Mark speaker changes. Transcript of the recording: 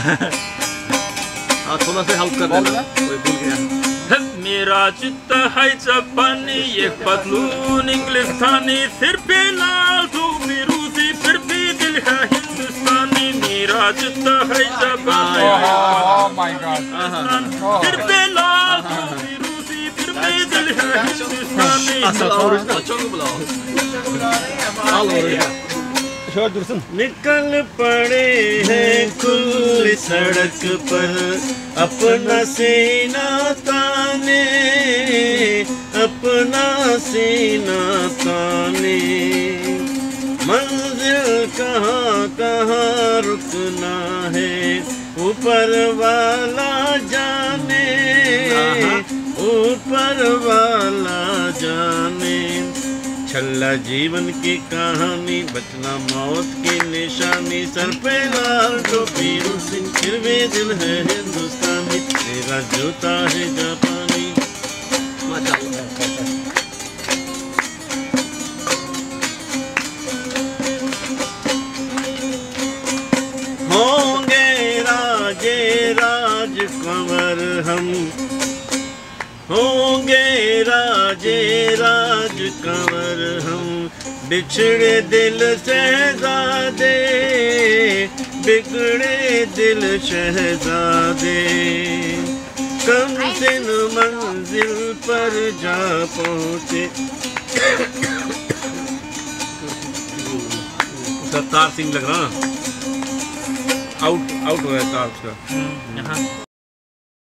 Speaker 1: थोड़ा सा हेल्प कर देना, कोई भूल गया।
Speaker 2: मेरा चित्त है जापानी, एक पतलून इंग्लिस्तानी, सिर पे लाल टोपी रूसी, फिर भी दिल है हिंदुस्तानी। मेरा चित्त है जापानी, सिर पे लाल टोपी रूसी, फिर भी दिल है हिंदुस्तानी। निकल पड़े हैं खुली सड़क पर, अपना सीना ताने, अपना सीना ताने। मंजिल कहाँ कहाँ रुकना है, ऊपर वाला जाने, ऊपर वाला जाने। छल्ला जीवन की कहानी, बचना मौत की निशानी, सर पे लाल टोपी रूसी, फिर भी दिल है हिंदुस्तानी। तेरा जूता है जापानी। होंगे राजे राज कंवर हम, होंगे राजे राज कंवर हम, बिछड़े दिल शहजादे, बिगड़े दिल शहजादे। कम दिन मंजिल पर जा पहुँचे। तार सिंह लग रहा, आउट आउट हो गया तार उसका।